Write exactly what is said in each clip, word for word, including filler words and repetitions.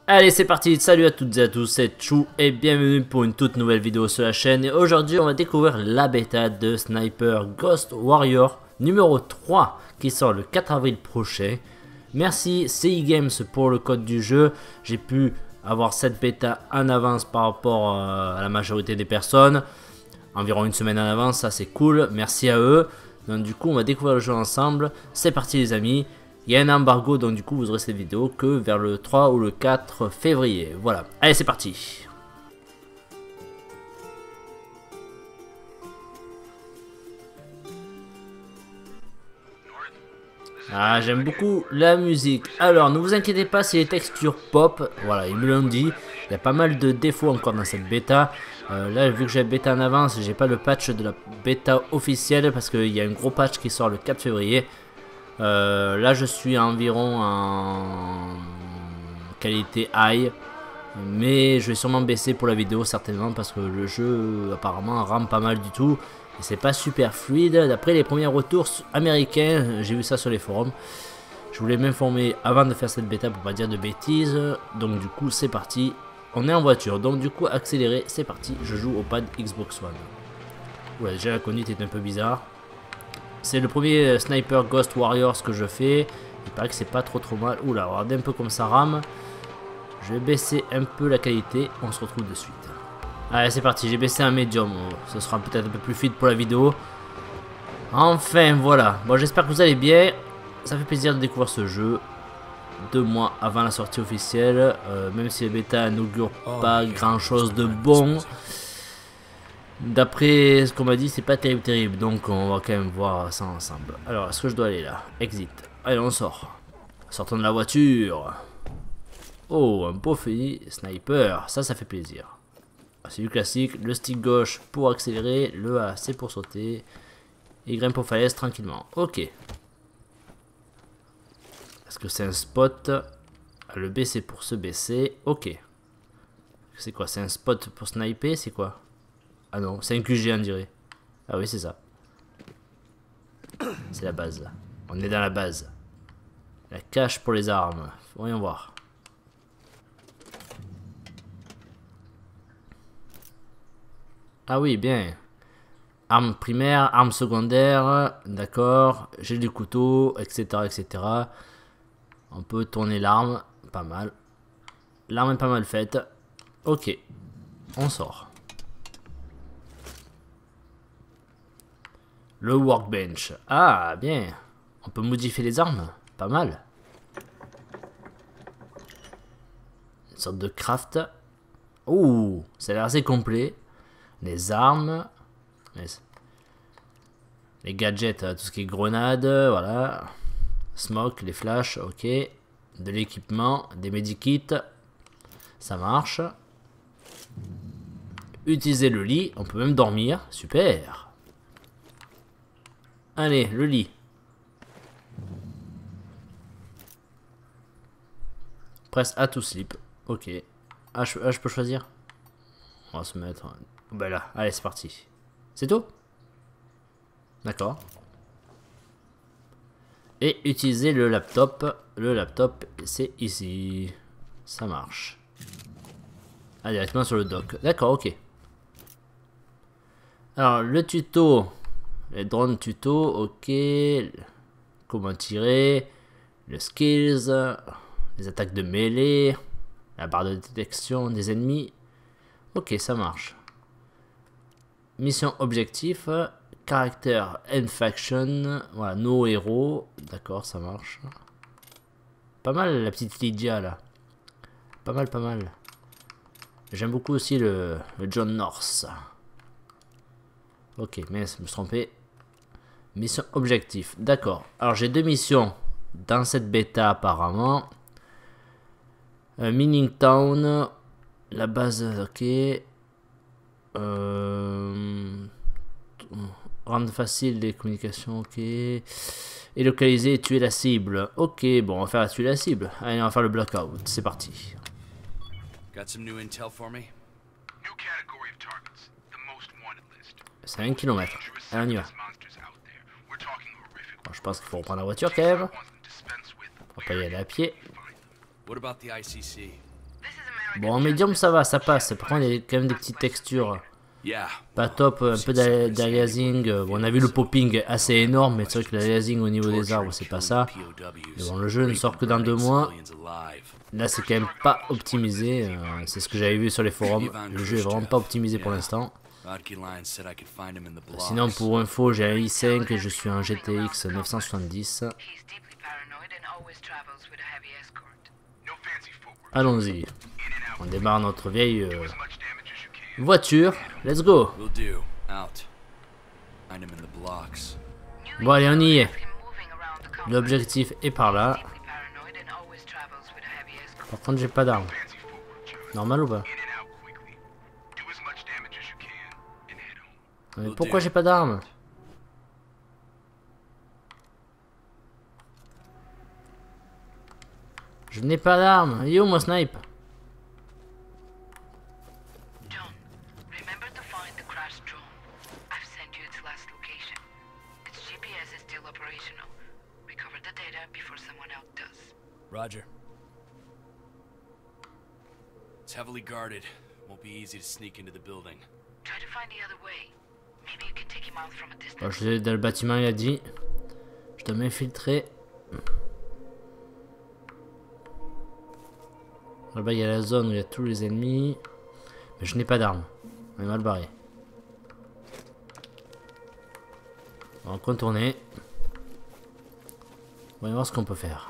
Allez, c'est parti, salut à toutes et à tous, c'est Chou et bienvenue pour une toute nouvelle vidéo sur la chaîne. Et aujourd'hui on va découvrir la bêta de Sniper Ghost Warrior numéro trois qui sort le quatre avril prochain. Merci C I Games pour le code du jeu. J'ai pu avoir cette bêta en avance par rapport à la majorité des personnes, environ une semaine en avance, ça c'est cool, merci à eux. Donc du coup on va découvrir le jeu ensemble, c'est parti les amis. Il y a un embargo, donc du coup vous aurez cette vidéo que vers le trois ou le quatre février. Voilà, allez c'est parti. Ah, j'aime beaucoup la musique. Alors, ne vous inquiétez pas si les textures pop, voilà, ils me l'ont dit. Il y a pas mal de défauts encore dans cette bêta. Euh, là, vu que j'ai la bêta en avance, j'ai pas le patch de la bêta officielle parce qu'il y a un gros patch qui sort le quatre février. Euh, là je suis environ en qualité high, mais je vais sûrement baisser pour la vidéo certainement parce que le jeu apparemment rame pas mal du tout et c'est pas super fluide d'après les premiers retours américains. J'ai vu ça sur les forums. Je voulais m'informer avant de faire cette bêta pour pas dire de bêtises, donc du coup c'est parti. On est en voiture, donc du coup accéléré, c'est parti. Je joue au pad Xbox One. Ouais, déjà la conduite est un peu bizarre. C'est le premier Sniper Ghost Warriors que je fais. Il paraît que c'est pas trop trop mal. Oula, regardez un peu comme ça rame. Je vais baisser un peu la qualité. On se retrouve de suite. Allez, c'est parti. J'ai baissé un médium. Ce sera peut-être un peu plus fluide pour la vidéo. Enfin, voilà. Bon, j'espère que vous allez bien. Ça fait plaisir de découvrir ce jeu. Deux mois avant la sortie officielle. Euh, même si la bêta n'augure pas grand chose de bon. D'après ce qu'on m'a dit, c'est pas terrible terrible, donc on va quand même voir ça ensemble. Alors, est-ce que je dois aller là? Exit. Allez, on sort. Sortons de la voiture. Oh, un beau fusil sniper, ça, ça fait plaisir. C'est du classique, le stick gauche pour accélérer, le A c'est pour sauter, et grimpe aux falaises tranquillement. Ok. Est-ce que c'est un spot? Le B c'est pour se baisser, ok. C'est quoi? C'est un spot pour sniper, c'est quoi? Ah non, c'est un Q G on dirait. Ah oui, c'est ça. C'est la base. On est dans la base. La cache pour les armes. Voyons voir. Ah oui, bien. Arme primaire, arme secondaire. D'accord. J'ai du couteau, et cetera, et cetera. On peut tourner l'arme. Pas mal. L'arme est pas mal faite. Ok. On sort. Le workbench. Ah, bien. On peut modifier les armes. Pas mal. Une sorte de craft. Ouh, ça a l'air assez complet. Les armes. Les, les gadgets, tout ce qui est grenades. Voilà. Smoke, les flashs, ok. De l'équipement, des medikits. Ça marche. Utiliser le lit. On peut même dormir. Super. Allez, le lit. Press A to sleep. Ok. Ah, je, ah, je peux choisir. On va se mettre... Ben là, allez, c'est parti. C'est tout? D'accord. Et utiliser le laptop. Le laptop, c'est ici. Ça marche. Ah, directement sur le dock. D'accord, ok. Alors, le tuto... Les drones tuto, ok. Comment tirer. Le skills. Les attaques de mêlée. La barre de détection des ennemis. Ok, ça marche. Mission objectif. Caractère and faction. Voilà, nos héros. D'accord, ça marche. Pas mal la petite Lydia là. Pas mal, pas mal. J'aime beaucoup aussi le, le John North. Ok, mais je me suis trompé. Mission objectif, d'accord. Alors j'ai deux missions dans cette bêta apparemment. Euh, Mining Town, la base, ok. Euh, rendre facile les communications, ok. Et localiser et tuer la cible. Ok, bon, on va faire tuer la cible. Allez, on va faire le blackout, c'est parti. C'est un kilomètre. Allez, on y va. Bon, je pense qu'il faut reprendre la voiture quand même. On va pas y aller à pied. What about the I C C? Bon, en médium, ça va, ça passe. Par contre, il y a quand même des petites textures. Pas top, un peu d'aliasing. Bon, on a vu le popping assez énorme, mais c'est vrai que l'aliasing au niveau des arbres, c'est pas ça. Mais bon, le jeu ne sort que dans deux mois. Là, c'est quand même pas optimisé. Euh, c'est ce que j'avais vu sur les forums. Le jeu est vraiment pas optimisé pour l'instant. Sinon, pour info, j'ai un i cinq et je suis un G T X neuf cent soixante-dix. Allons-y. On démarre notre vieille euh, voiture. Let's go. Bon, allez, on y est. L'objectif est par là. Par contre, j'ai pas d'arme. Normal ou pas? Mais pourquoi j'ai pas d'arme? Je n'ai pas d'arme. Il est où mon snipe? Roger. It's heavily guarded. Won't be easy to sneak into the building. Try to find the other way. Maybe you can take him out from a distance. Bon, je suis dans le bâtiment, il a dit. Je dois m'infiltrer. Là-bas, il y a la zone où il y a tous les ennemis. Mais je n'ai pas d'armes. On est mal barré. On va contourner. On va voir ce qu'on peut faire.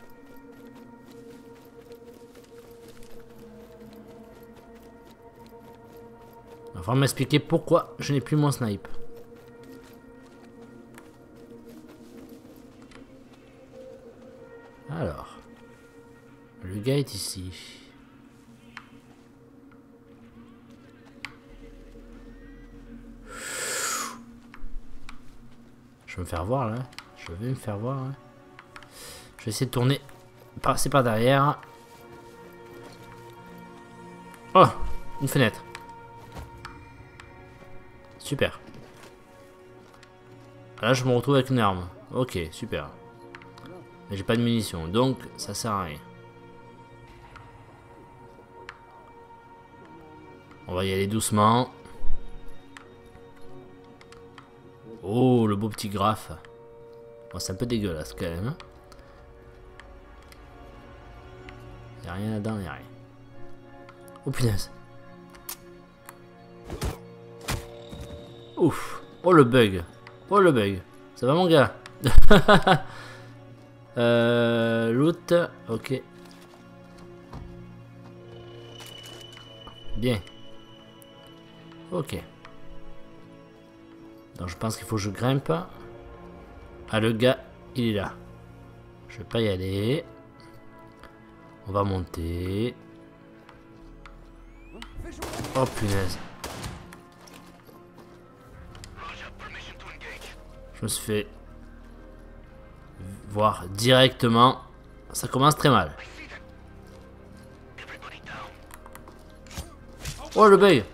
Il va falloir m'expliquer pourquoi je n'ai plus mon snipe. Alors. Le gars est ici. Je vais me faire voir là. Je vais me faire voir. Hein. Je vais essayer de tourner. Passer par derrière. Oh! Une fenêtre. Super. Là, je me retrouve avec une arme. Ok, super. Mais j'ai pas de munitions, donc ça sert à rien. On va y aller doucement. Oh, le beau petit graphe. Bon, c'est un peu dégueulasse quand même. Y'a rien là-dedans, y'a rien. Oh punaise. Ouf. Oh le bug. Oh le bug. Ça va mon gars? euh, Loot. Ok. Bien. Ok. Donc je pense qu'il faut que je grimpe. Ah le gars, il est là. Je vais pas y aller. On va monter. Oh punaise. Je me suis fait voir directement. Ça commence très mal. Oh le bug.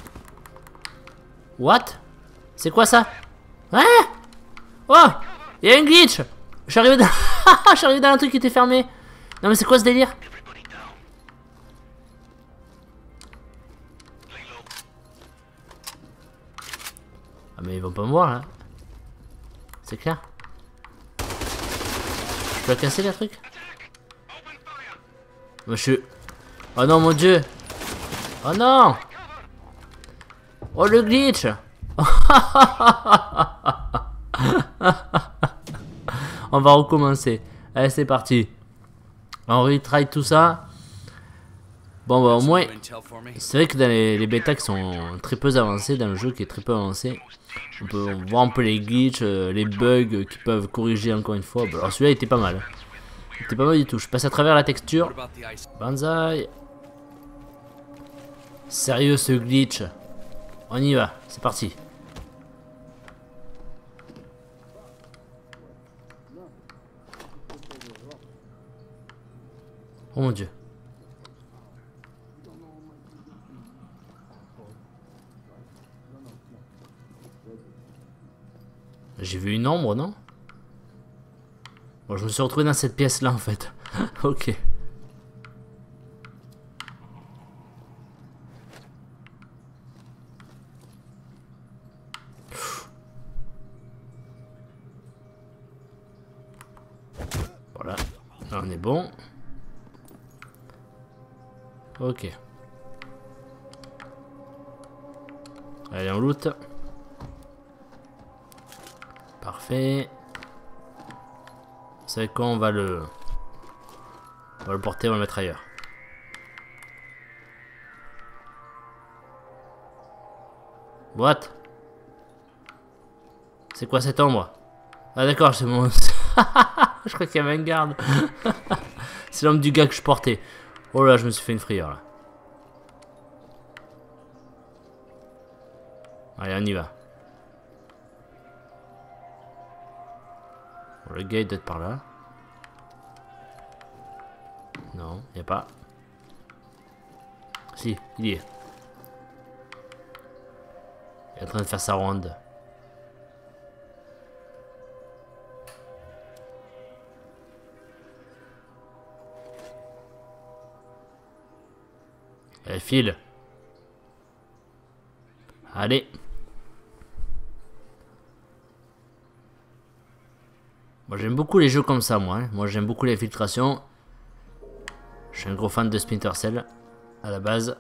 What? C'est quoi ça? Hein? Oh! Il y a un glitch! Je suis arrivé dans... Je suis arrivé dans un truc qui était fermé. Non mais c'est quoi ce délire? Ah mais ils vont pas me voir là. C'est clair. Je peux casser les trucs? Moi je suis... Oh non mon dieu! Oh non! Oh le glitch! On va recommencer. Allez c'est parti. On retry tout ça. Bon bah au moins... C'est vrai que dans les, les bêtas qui sont très peu avancés, dans le jeu qui est très peu avancé, on peut voir un peu les glitches, euh, les bugs qui peuvent corriger encore une fois. Bon, alors celui-là était pas mal. Il était pas mal du tout. Je passe à travers la texture. Banzai. Sérieux ce glitch. On y va, c'est parti. Oh mon dieu. J'ai vu une ombre, non? Bon, je me suis retrouvé dans cette pièce là en fait. Ok. bon. Ok. Allez, on loot. Parfait. Vous savez quoi, on va le... On va le porter, on va le mettre ailleurs. What? C'est quoi cette ombre? Ah d'accord, c'est mon... Je crois qu'il y avait un garde. C'est l'ombre du gars que je portais. Oh là, je me suis fait une frayeur là. Allez, on y va. Bon, le gars il doit être par là. Non, il n'y a pas. Si, il y est. Il est en train de faire sa ronde. Allez, file. Allez. Moi j'aime beaucoup les jeux comme ça, moi. Hein. Moi j'aime beaucoup les filtrations. Je suis un gros fan de Splinter Cell à la base.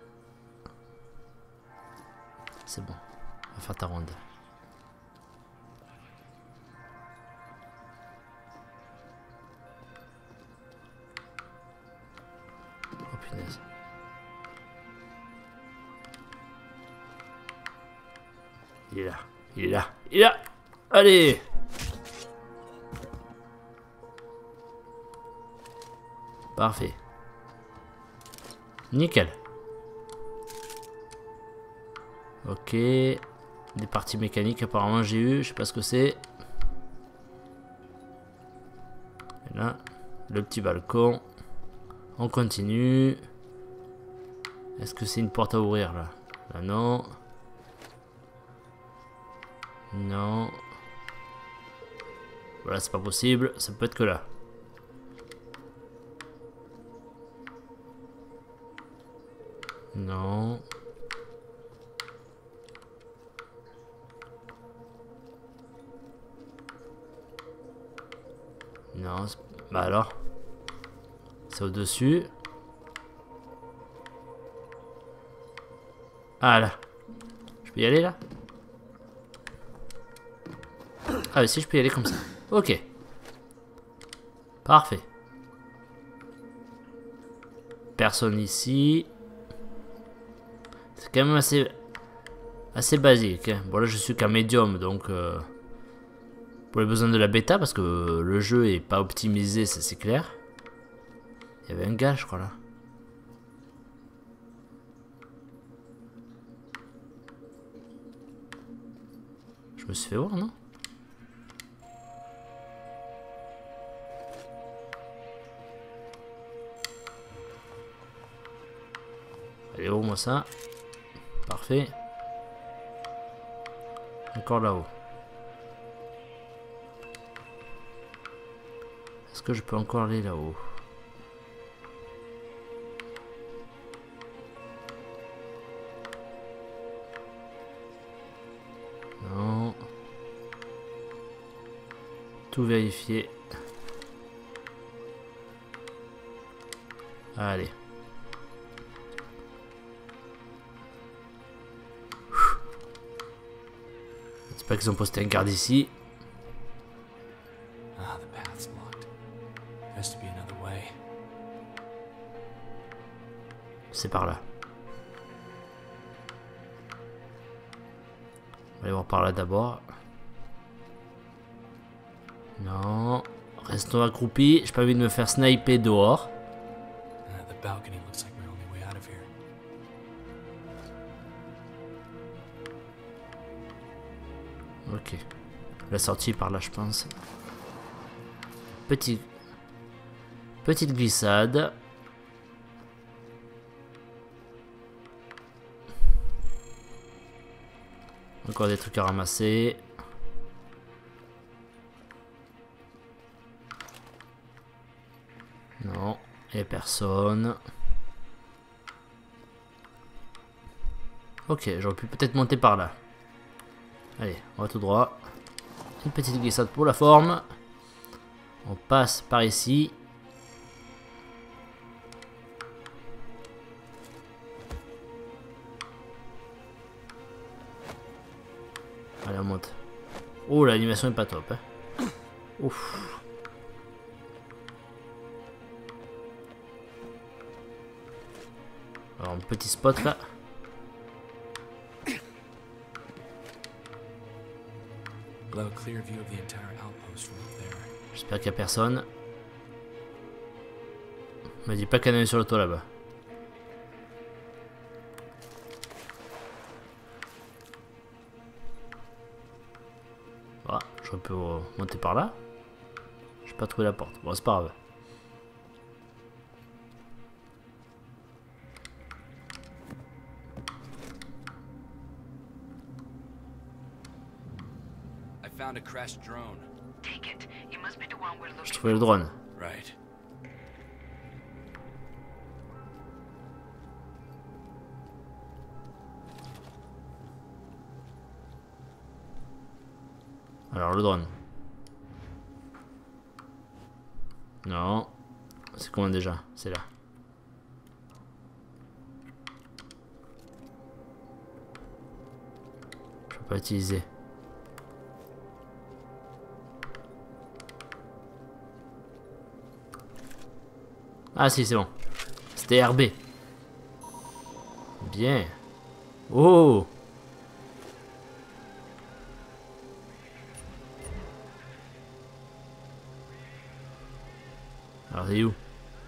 C'est bon. On va faire ta ronde. Oh punaise. Il est là. Il est là. Il est là. Allez. Parfait. Nickel. Ok. Des parties mécaniques apparemment j'ai eu. Je sais pas ce que c'est. Et là, le petit balcon. On continue. Est-ce que c'est une porte à ouvrir là? Là non. Non. Voilà, c'est pas possible. Ça peut être que là. Non. Non. Bah alors. C'est au-dessus. Ah là. Je peux y aller là? Ah, mais si je peux y aller comme ça. Ok. Parfait. Personne ici. C'est quand même assez assez basique. Hein. Bon là je suis qu'un médium donc euh, pour les besoins de la bêta parce que euh, le jeu est pas optimisé, ça c'est clair. Il y avait un gars je crois là. Je me suis fait voir non? Allez ouvre-moi ça. Parfait. Encore là-haut. Est-ce que je peux encore aller là-haut? Non. Tout vérifier. Allez. J'espère qu'ils ont posté un garde ici. Ah, the path's locked. There has to be another way. C'est par là. On va aller voir par là d'abord. Non. Restons accroupis. J'ai pas envie de me faire sniper dehors. Uh, the balcony looks like my only way out of here. Ok. La sortie par là, je pense. Petit... Petite glissade. Encore des trucs à ramasser. Non, il n'y a personne. Ok, j'aurais pu peut-être monter par là. Allez, on va tout droit. Une petite glissade pour la forme. On passe par ici. la monte. Oh, l'animation est pas top. Hein. Ouf. Alors, un petit spot là. J'espère qu'il n'y a personne. Me dis pas qu'il y en a un sur le toit là-bas. Voilà, j'aurais pu monter par là. J'ai pas trouvé la porte. Bon, c'est pas grave. J'ai trouvé le drone. Right. Alors le drone. Non. C'est comment déjà? C'est là. Je peux pas utiliser. Ah si, c'est bon. C'était R B. Bien. Oh. Alors c'est où?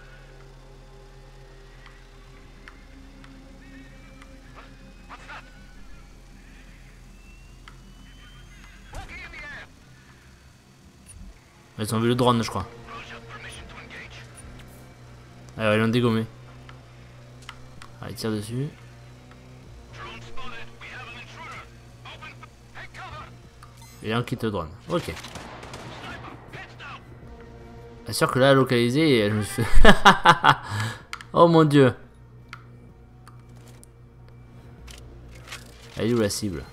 Ils ont vu le drone, je crois. Alors ils l'ont dégommé. Ah, il tire dessus. Et un quitte le drone. Ok. Bien sûr que là, localisé, je me suis fait... Oh mon dieu. Elle est où la cible?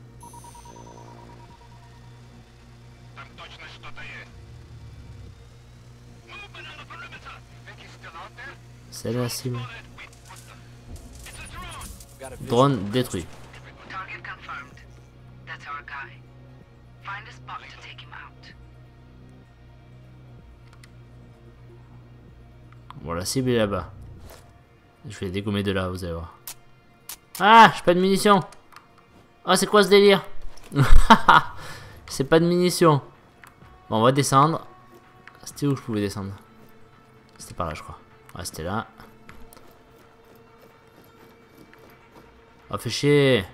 C'est la cible. Drone détruit. Bon, la cible est là-bas. Je vais dégommer de là, vous allez voir. Ah, j'ai pas de munitions. Ah, c'est quoi ce délire? C'est pas de munitions. Bon, on va descendre. C'était où je pouvais descendre? C'était par là, je crois. Ouais, c'était là. Oh, fait chier.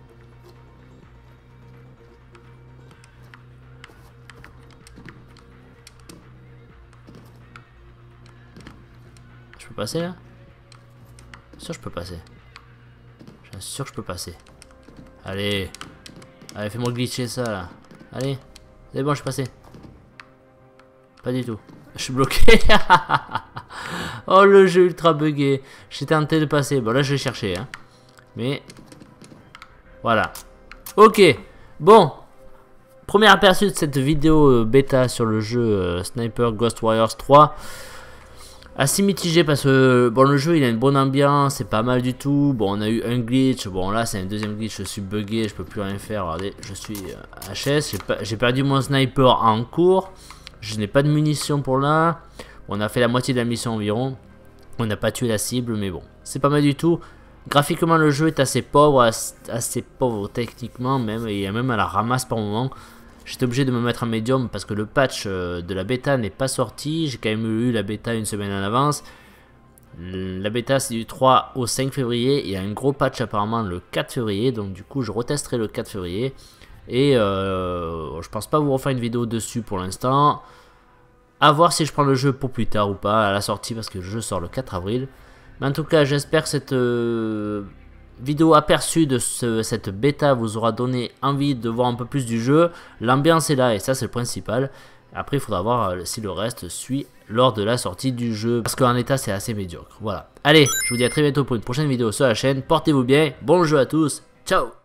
Je peux passer là? Sûr que je peux passer. Je suis sûr que je peux passer. Allez. Allez, fais-moi glitcher ça là. Allez. C'est bon, je suis passé. Pas du tout. Je suis bloqué. Oh, le jeu ultra bugué. J'ai tenté de passer. Bon, là, je vais chercher. Hein. Mais. Voilà. Ok. Bon. Premier aperçu de cette vidéo euh, bêta sur le jeu euh, Sniper Ghost Warriors trois. Assez mitigé parce que bon, le jeu il a une bonne ambiance, c'est pas mal du tout. Bon, on a eu un glitch, bon là c'est un deuxième glitch, je suis bugué, je peux plus rien faire. Regardez, je suis H S, j'ai perdu mon sniper en cours, je n'ai pas de munitions pour là. On a fait la moitié de la mission environ, on n'a pas tué la cible, mais bon, c'est pas mal du tout. Graphiquement le jeu est assez pauvre, assez pauvre techniquement même, et même à la ramasse par moment. J'étais obligé de me mettre en médium parce que le patch de la bêta n'est pas sorti. J'ai quand même eu la bêta une semaine en avance. La bêta c'est du trois au cinq février. Il y a un gros patch apparemment le quatre février. Donc du coup je retesterai le quatre février. Et euh, je pense pas vous refaire une vidéo dessus pour l'instant. A voir si je prends le jeu pour plus tard ou pas à la sortie parce que le jeu sort le quatre avril. Mais en tout cas j'espère que cette... Euh, vidéo aperçue de ce, cette bêta vous aura donné envie de voir un peu plus du jeu. L'ambiance est là et ça c'est le principal. Après il faudra voir si le reste suit lors de la sortie du jeu. Parce qu'en état c'est assez médiocre. Voilà. Allez, je vous dis à très bientôt pour une prochaine vidéo sur la chaîne. Portez-vous bien. Bon jeu à tous. Ciao.